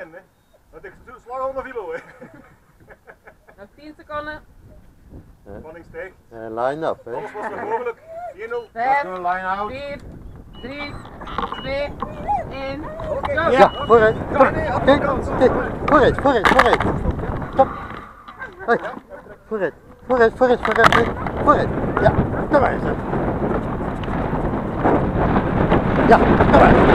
in, hè. Want ik slag onder filo, hè. Nog 10 seconden. Spanning stijgt. Line up, hè. Alles was nog mogelijk. 1-0. 5, Line out. 4, 3, 2, 1. Ja, vooruit. Kijk, vooruit, vooruit, vooruit. Stop. Hoi. Vooruit, vooruit, vooruit, vooruit. Vooruit. Ja, daar waar is het. Ja, daar waar is het.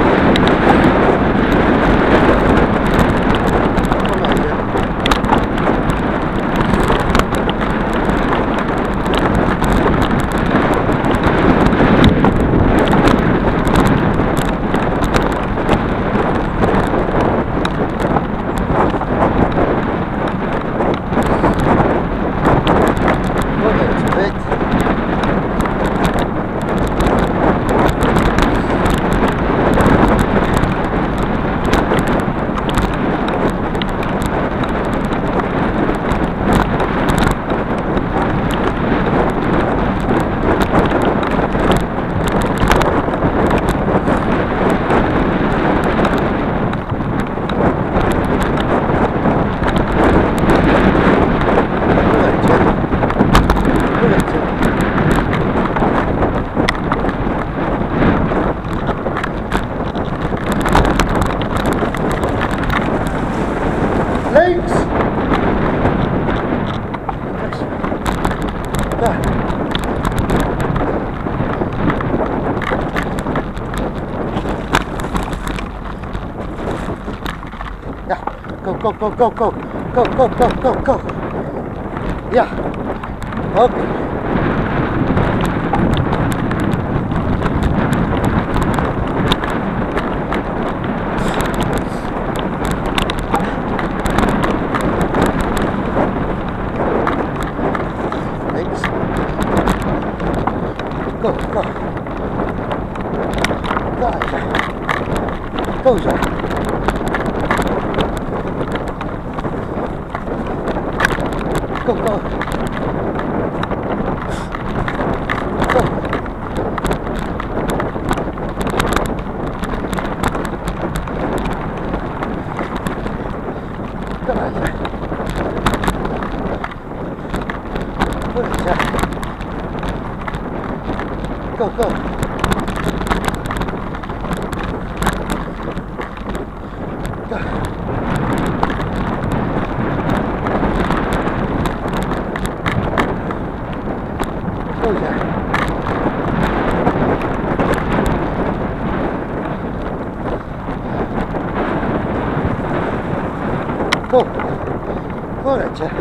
Links! Daar. Ja, go, go, go, go, go. Go, go, go, go, go. Ja. Oké. Go, go. Daar. Go zo. Go, go. Go. Daar. Goed, ja. Go, go. Go. Go, ja. Go. Vooruit, ja.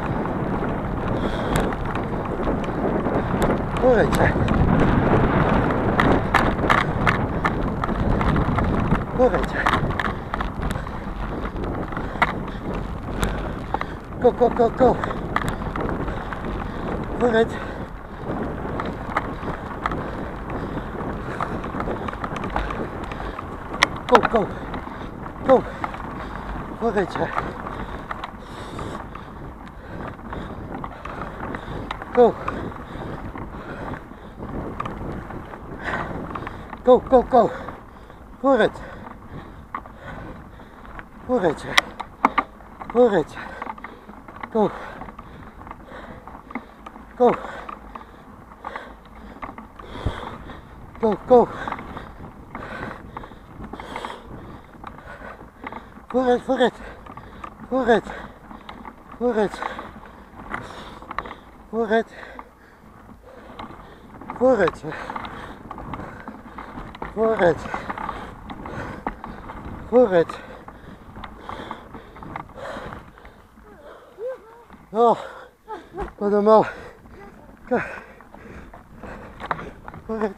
Vooruit, ja. Vooruit. Go, go, go, go. Vooruit. Go, go. Go. Vooruit. Go. Go, go, go. Vooruit. Vooruit. Vooruit. Go. Go. Go, go. Vooruit, vooruit. Vooruit. Vooruit. Vooruit. Vooruit. Vooruit. Vooruit. Oh, wat een mal. Kijk. Vooruit.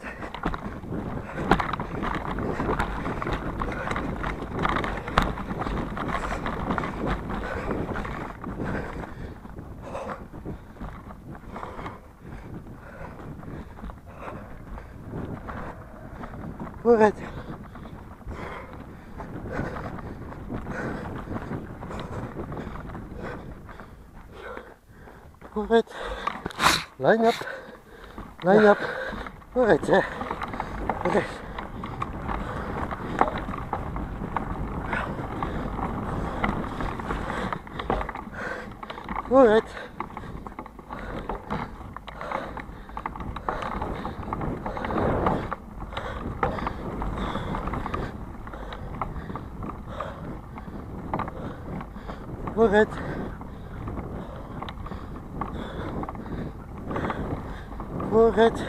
Vooruit. Vooruit. Line up. Line up. Vooruit, hè. Vooruit. Vooruit. Vooruit. Vooruit.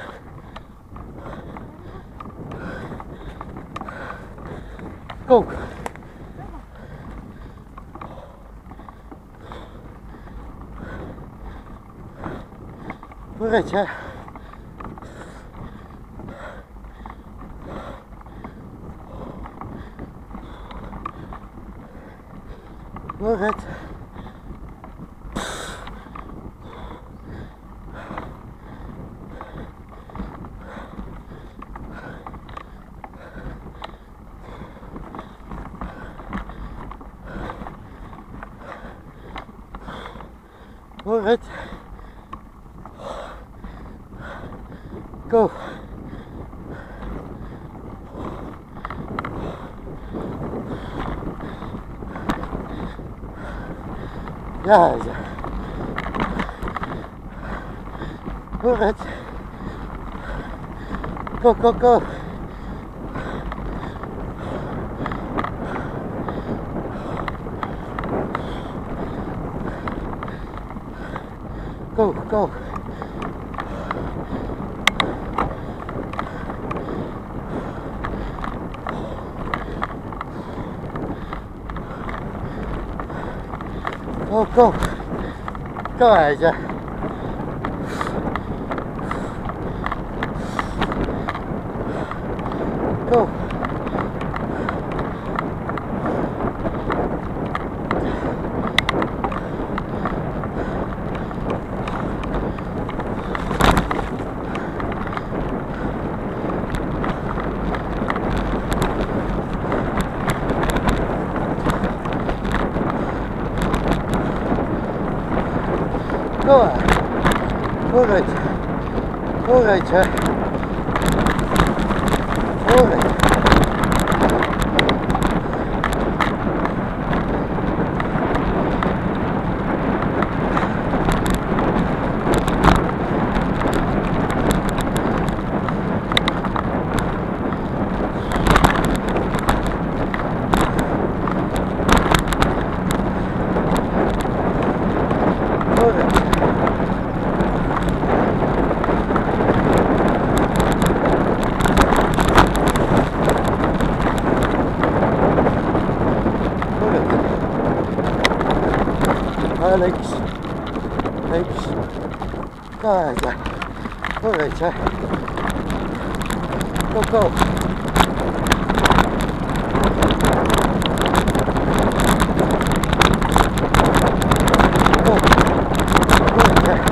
Go. Vooruit, ja. Vooruit. Vooruit. Go. Ja, ja. Vooruit. Go, go, go. Go, go. Go, go. Go, Aja. Go. Go. Vooruit. Vooruit, hè. Vooruit. Links. Links. Kijk, ja. Vooruit, hè. Go, go. Go. Vooruit, hè.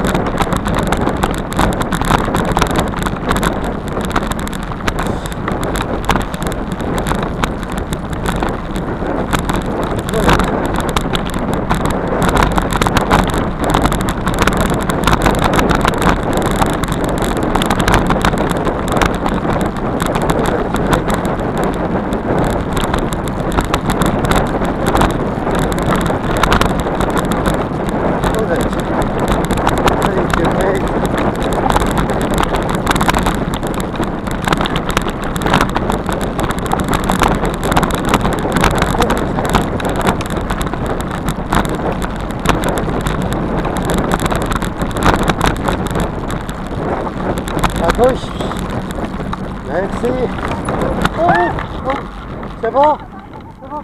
À gauche. Merci. Oh, oh. C'est bon? C'est bon?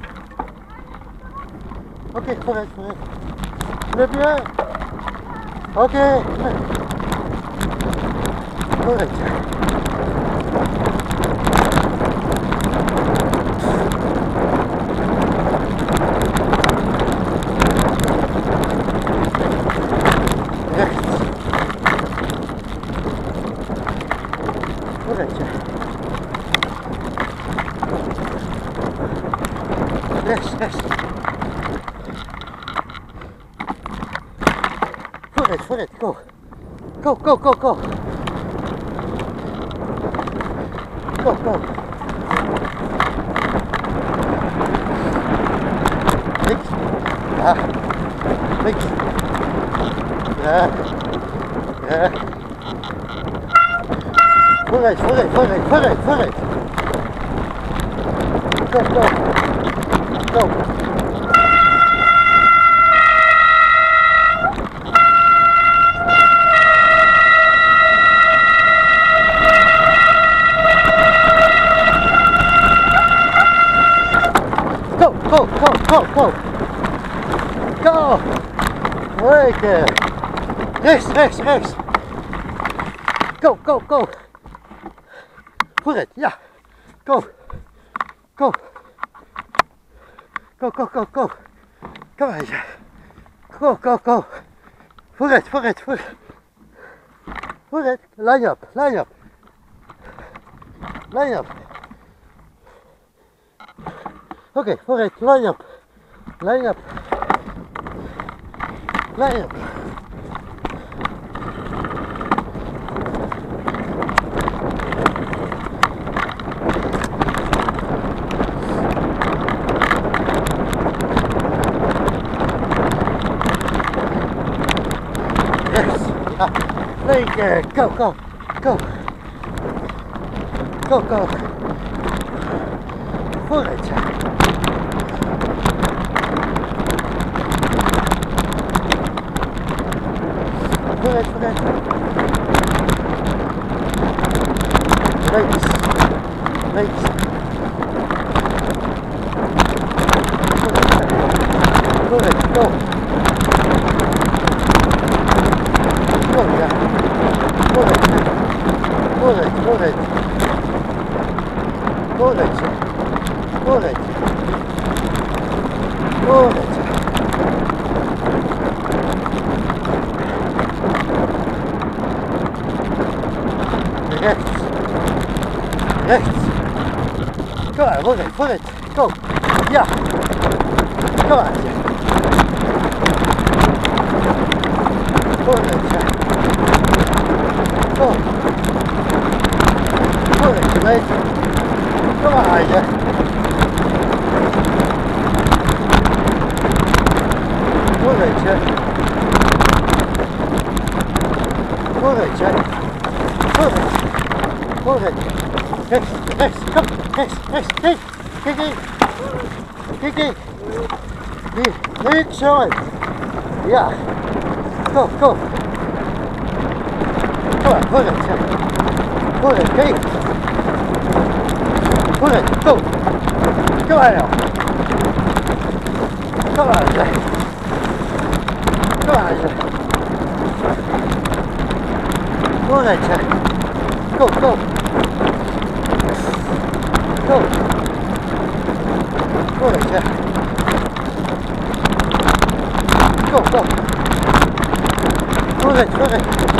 Ok, correct, correct. C'est bien. Ok. Correct. Rechts, rechts. Vooruit, vooruit, go. Go, go, go, go. Go, go. Links. Ja. Links. Yeah. Yeah. Vooruit, vooruit, vooruit, vooruit, vooruit. Go, go. Go. Go, go, go, go, go. Go. Lekker. Rechts, rechts, rechts. Go, go, go. Vooruit, ja. Go. Go. Go, go, go, go. Kom maar. Go, go, go. Vooruit, vooruit, vooruit. Vooruit. Line up, line up. Line up. Oké, vooruit, line up. Line up. Line up. Lekker, go, go, go. Go, go. Vooruit. Vooruit, vooruit. Rechts. Rechts. Vooruit, go. Go, ja. Vooruit. Vooruit, vooruit. Vooruit. Vooruit. Vooruit. Rechts. Rechts. Kom maar, vooruit, vooruit. Go. Ja. Kom maar. Vooruit, ja. Go. Vooruit, meid. Kom maar, ja. Vooruit, ja. Vooruit, ja. Vooruit. Vooruit. Rechts, rechts, kom. Rechts, rechts. Kijk, kijk, kijk. Kijk, kijk. Niet zo uit. Ja. Go, go. Kom maar, vooruit, ja. Vooruit, kijk. Vooruit, go. Kom maar nou. Kom maar, ja. Kom maar, ja. Vooruit, ja. Go, go. Go. Vooruit, ja. Go, go. Vooruit, vooruit.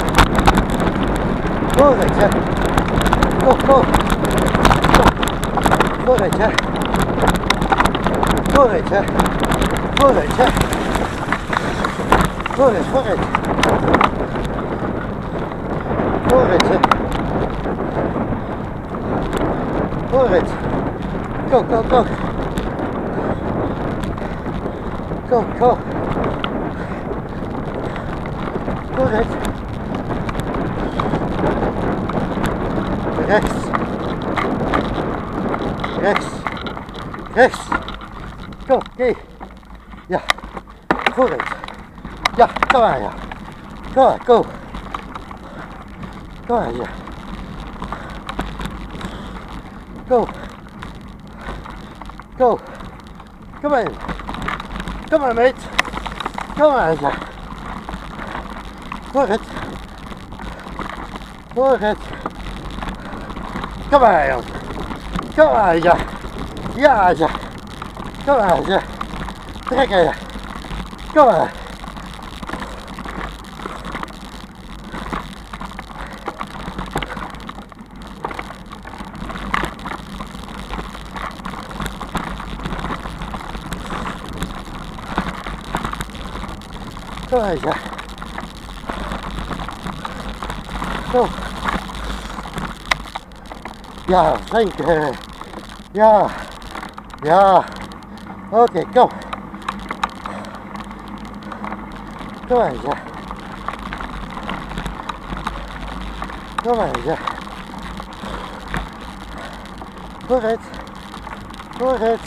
Vooruit, ja. Go, go. Vooruit, ja. Vooruit, ja. Vooruit, ja. Vooruit, vooruit. Vooruit, ja. Vooruit. Go, go, go. Go, go. Vooruit. Rechts. Rechts. Rechts. Go, oké. Ja. Vooruit. Ja, kom maar, ja. Kom maar, go. Kom maar, ja. Go. Go. Kom maar in. Kom maar, mate. Kom maar, ja. Vooruit. Vooruit. Kom maar, jong. Kom maar, ja. Ja, ja. Kom maar, ja. Trekken, ja. Kom maar. Kom maar, ja. Go. Ja, zeker. Ja. Ja. Oké, kom. Kom maar, ja. Kom maar eens, ja. Vooruit. Vooruit.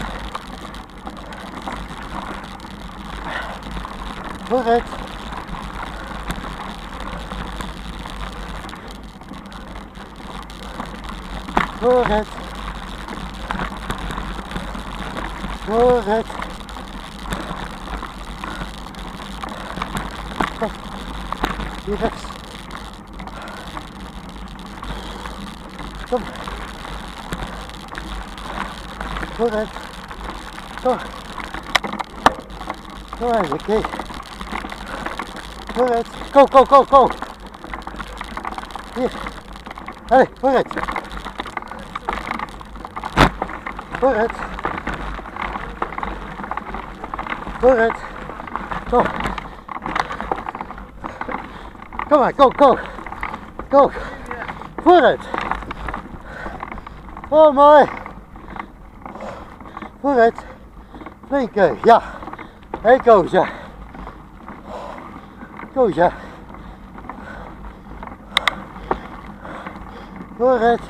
Vooruit. Vooruit. Vooruit. Kom. Hier rechts. Kom. Vooruit. Kom. Kom maar, oké. Vooruit. Go, go, go, go. Hier. Allee, vooruit. Vooruit. Vooruit. Kom. Kom maar, go, go. Go. Vooruit. Oh, mooi. Vooruit. Flinke, ja. Hé, Koosje. Koosje. Vooruit.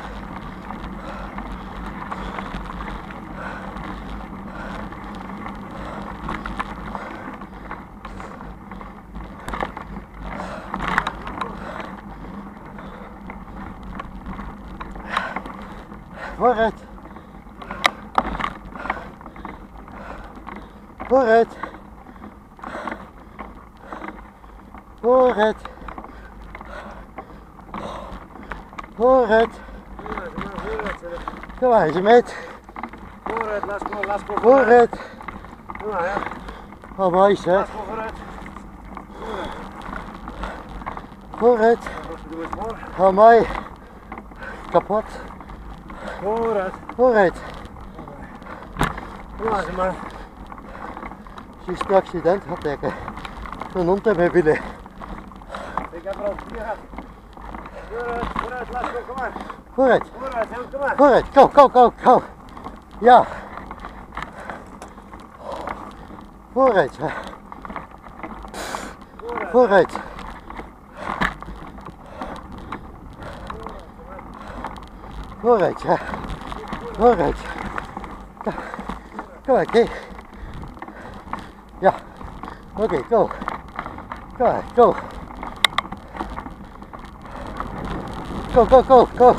Vooruit. Vooruit. Vooruit. Vooruit. Kom maar eens, meid. Vooruit, laat go. Vooruit. Kom maar, ja. Oh, mooi zeg. Laat go vooruit. Vooruit. Doe eens voor. Oh, mooi. Kapot. Vooruit. Vooruit. Kom maar. Als je een accident had, denk ik. Een hond hebben willen. Ik heb er al 4 gehad. Vooruit, laat go, kom maar. Vooruit. Vooruit, heel, kom maar. Vooruit. Go, go, go, go. Ja. Vooruit. Hè. Vooruit. Vooruit. Hè. Vooruit. Kom maar, oké. Ja. Oké, go. Kom maar, go. Go, go, go, go.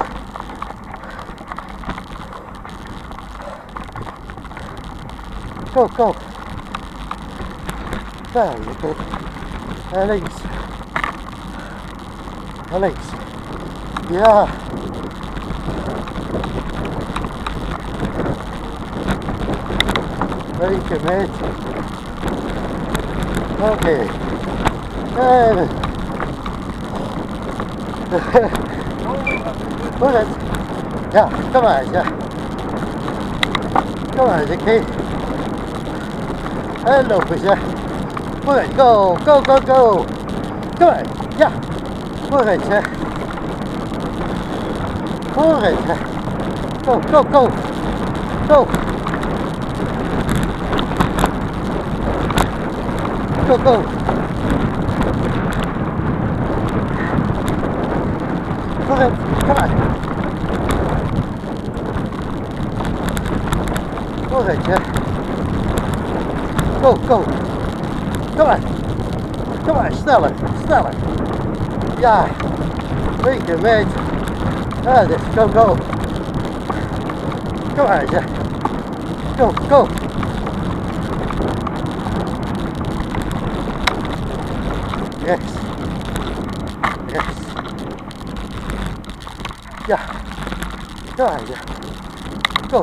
Go, go. Daar, oké. Naar links. Naar links. Ja. Linker meet. Oké. En. Vooruit. Ja, kom maar eens, ja. Kom maar eens, oké. En lopen eens, ja. Vooruit, go, go, go, go. Kom maar, ja. Vooruit, ja. Vooruit, ja. Go, go, go. Go. Go, go. Vooruit, kom maar. Vooruit, ja. Go, go. Kom maar. Kom maar, sneller, sneller. Ja. Linker meet. Ja, dus go, go. Kom maar, ja. Go, go. Rechts. Rechts. Ja. Kom maar, ja. Go.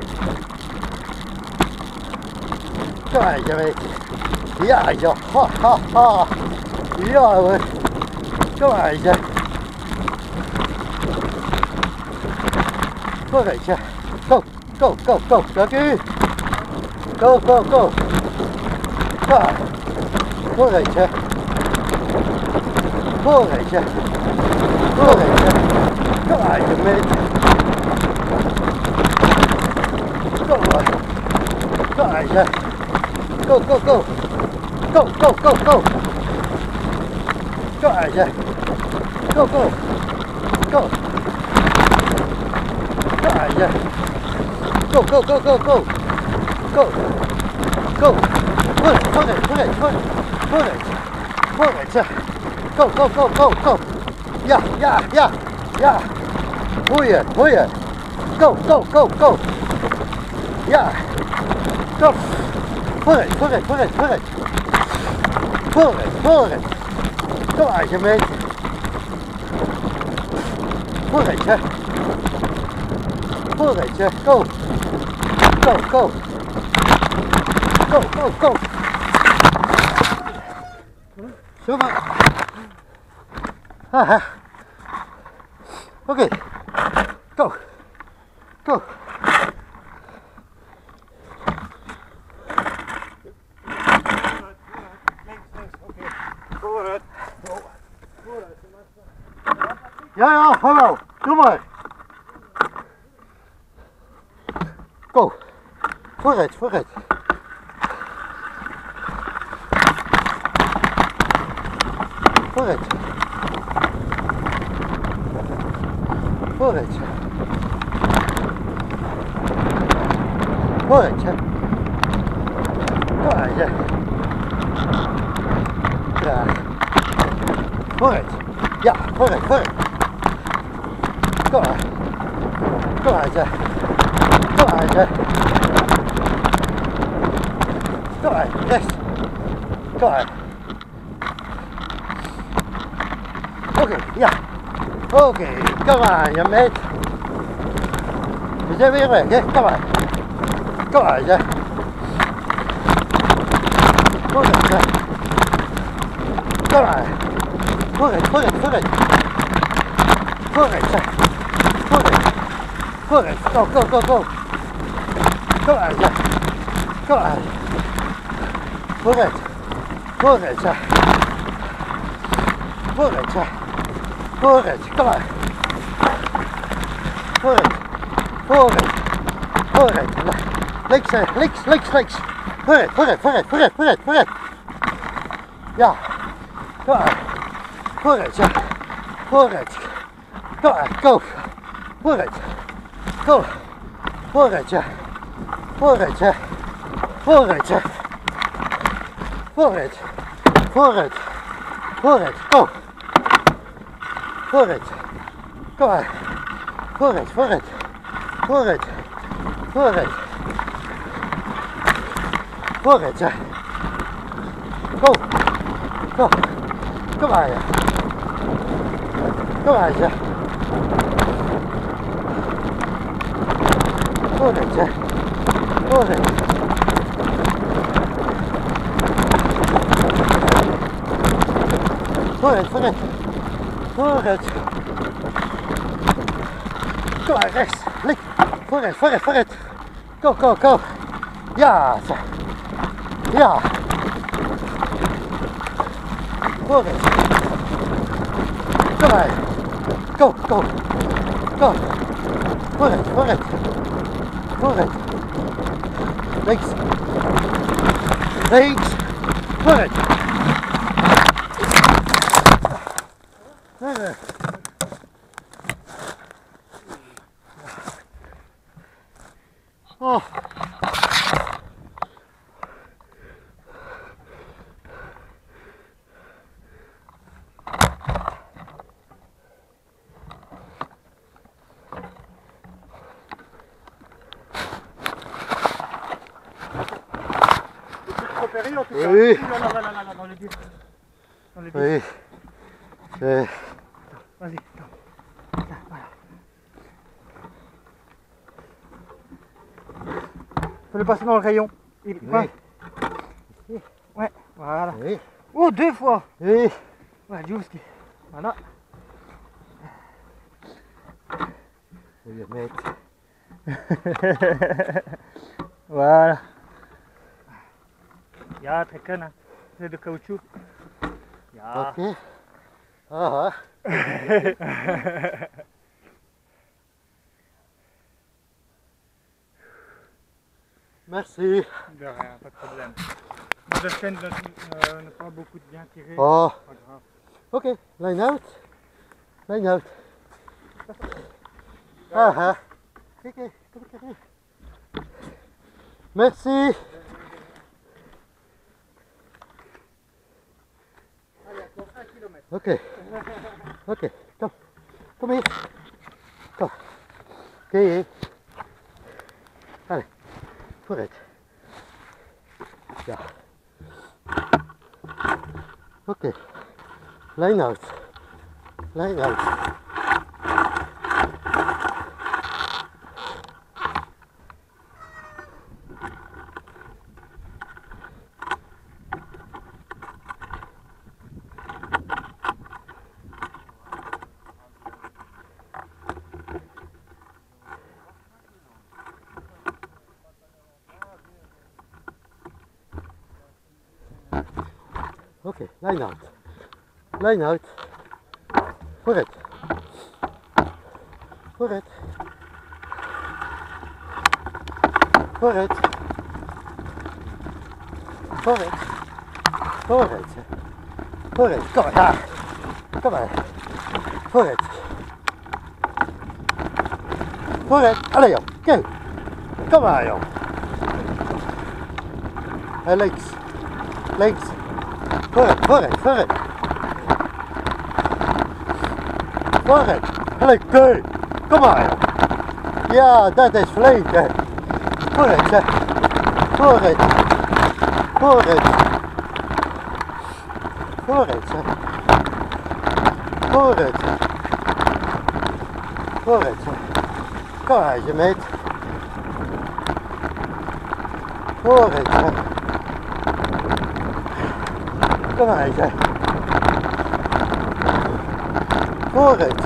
Kom maar, ja, weet je. Ja, ja, ha, ha, ha. Ja, hoor. Kom maar, ja. Vooruit, ja. Go, go, go, go. Dank u. Go, go, go. Ja. Vooruit, ja. Vooruit, ja. Vooruit, ja. Kom maar, je meet. Kom maar. Kom maar, ja. Go, go, go. Go, go, go, go. Kom maar, ja. Go, go. Go. Yeah. Go, go, go, go, go. Go. Go. Pull it, pull it, pull it, pull it. Pull it. Pull it. Go, go, go, go, go. Yeah, yeah, yeah, yeah. Pull it, pull it. Go, go, go, go. Yeah. Go. Pull it, pull it, pull it, pull it. Pull it, pull it. Come on, you mate. Pull it, yeah. Pull it, yeah. Go. Go, go. Go, go, go. Come on. Okay. Go. Go. Ja, ja, hallo. Doe maar. Go. Vooruit, vooruit. Vooruit. Vooruit. Vooruit, ja. Vooruit, ja. Ja. Vooruit. Ja, vooruit, vooruit. Kom maar. Kom maar, ja. Kom maar, ja. Kom maar, rechts. Kom maar. Oké, ja. Oké, kom maar, je meid. We zijn weer weg, hè. Kom maar. Kom maar, ja. Vooruit, ja. Kom maar. Vooruit, vooruit, vooruit. Vooruit, ja. Vooruit. Vooruit. Go, go, go, go. Kom maar, ja. Kom maar. Vooruit. Vooruit, ja. Vooruit, ja. Vooruit, kom maar. Vooruit. Vooruit. Vooruit. Links, links, links, links. Vooruit, vooruit, vooruit, vooruit, vooruit, vooruit. Ja. Kom maar. Vooruit, ja. Vooruit. Kom maar, go. Vooruit. Go. Vooruit, ja. Vooruit, ja. Vooruit, ja. Vooruit. Vooruit. Vooruit. Go. Vooruit. Kom maar. Vooruit, vooruit. Vooruit. Vooruit. Vooruit, ja. Go. Go. Kom maar, ja. Kom maar, ja. Vooruit, ja. Vooruit. Vooruit, vooruit. Vooruit. Kom maar, rechts. Links. Vooruit, vooruit, vooruit. Go, go, go. Ja, zo. Ja. Vooruit. Kom maar. Go, go. Go. Vooruit, vooruit. Vooruit. Links. Links. Vooruit. Oh. En tout cas. Oui. Là, dans les buts. Dans les buts. Oui. C'est... Vas-y, attends. Là, voilà. Faut le passer dans le rayon. Oui. Ouais, voilà. Oui. Oh, 2 fois. Oui. Ouais, Djouski. Voilà. Oui, mec. Voilà. Ja, trekken, hè. C'est de caoutchouc. Ja. Ok. Ah, ah. Merci. De rien, pas de problème. De chaîne n'a pas beaucoup de bien tiré. Oh. Pas grave. Ok, line out. Line out. Ah, kijk, kijk. Merci. Allez, encore 1 kilomètre. Oké, kom hier. Kom. Oké. Allez, vooruit. Ja. Oké. Lijn uit. Lijn uit. Oké, lijn uit. Lijn uit. Vooruit. Vooruit. Vooruit. Vooruit. Vooruit. Vooruit. Kom maar. Ja. Kom maar. Vooruit. Vooruit. Allee joh. Kijk. Kom maar joh. En links. Links. Vooruit, vooruit, vooruit. Vooruit. Allee, kijk. Kom maar joh. Ja, dat is vlees. Vooruit, zeg. Vooruit. Vooruit. Vooruit, zeg. Vooruit. Vooruit, zeg. Kom maar, je meet. Vooruit, zeg. Kom maar, zeg. Vooruit.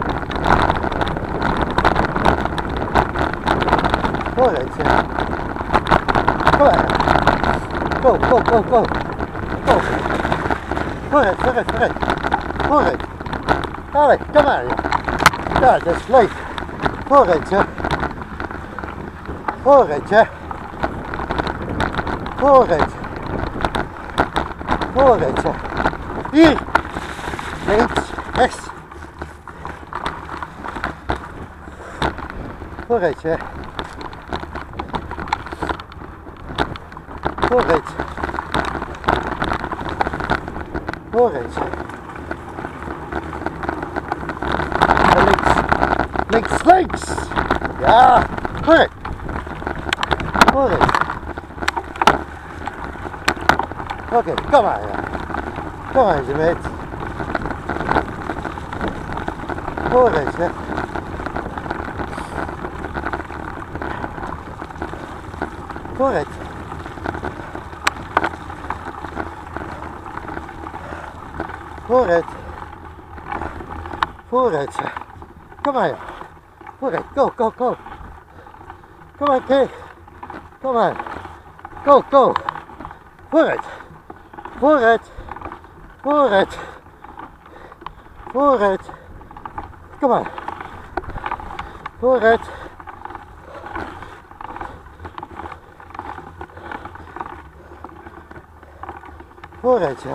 Vooruit, zeg. Kom maar. Go, go, go, go. Go. Vooruit, vooruit, vooruit. Vooruit. Allee, kom maar. Ja, dat is leuk. Vooruit, zeg. Vooruit, zeg. Vooruit. Vooruit, zeg. Hier. Links, rechts. Vooruit, zeg. Vooruit. Vooruit, zeg. En links. Links, links. Ja. Vooruit. Vooruit. Oké, kom maar, ja. Kom maar, je meet. Vooruit, zeg. Vooruit. Vooruit. Vooruit, zeg. Kom maar, ja. Vooruit, go, go, go. Kom maar, kijk. Kom maar. Go, go. Vooruit. Vooruit. Vooruit. Vooruit. Kom maar. Vooruit. Vooruit, zeg.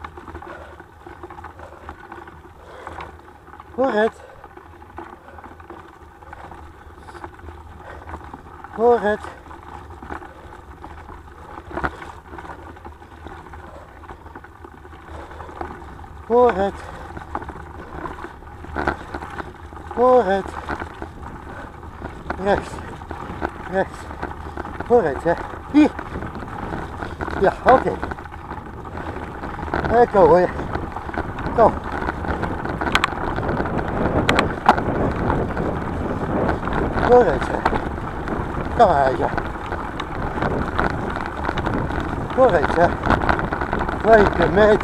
Vooruit. Vooruit. Vooruit. Vooruit. Rechts. Rechts. Vooruit, hè. Hier. Ja, oké. Go hoor. Go. Vooruit, hè. Kom maar, ja. Vooruit, hè. Leuke meet.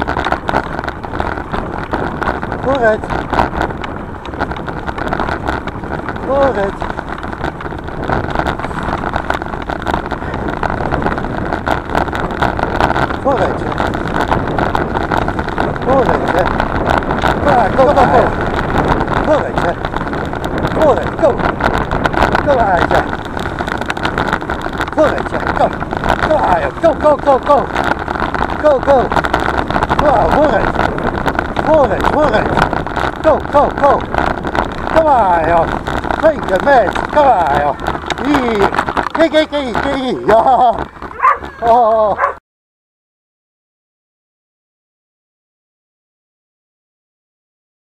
Vooruit. Vooruit. Vooruit, hè. Vooruit, hè. Go, go, go. Vooruit, hè. Vooruit, go. Go maar, ja. Vooruit, ja. Go. Go maar, go, go, go, go. Go, go. Wow, vooruit. Vooruit, vooruit. Go, go, go. Kom maar joh. Zeker met. Kom maar joh. Hier. Kijk. Ja. Oh.